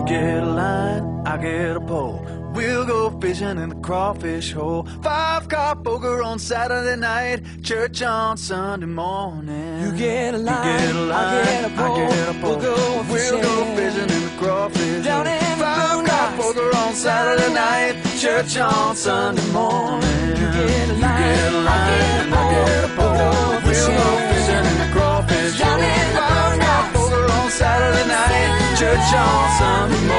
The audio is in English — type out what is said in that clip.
get a line, I get a pole. We'll go fishing in the crawfish hole. 5-card poker on Saturday night, church on Sunday morning. You get a line, I get a pole. We'll go fishing in the crawfish down hole. in the 5-card Boondocks. poker on Saturday night, church on Sunday morning. You get a line, I get a pole. We'll go fishing in the crawfish hole. down in the 5-card Boondocks. poker on Saturday night, church on Sunday morning.